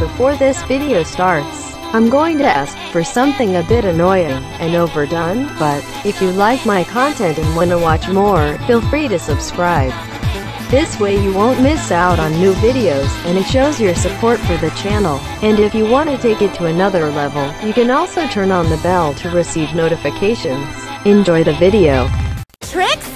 before this video starts, I'm going to ask for something a bit annoying and overdone, but if you like my content and want to watch more, feel free to subscribe. This way you won't miss out on new videos, and it shows your support for the channel. And if you want to take it to another level, you can also turn on the bell to receive notifications. Enjoy the video. Tricks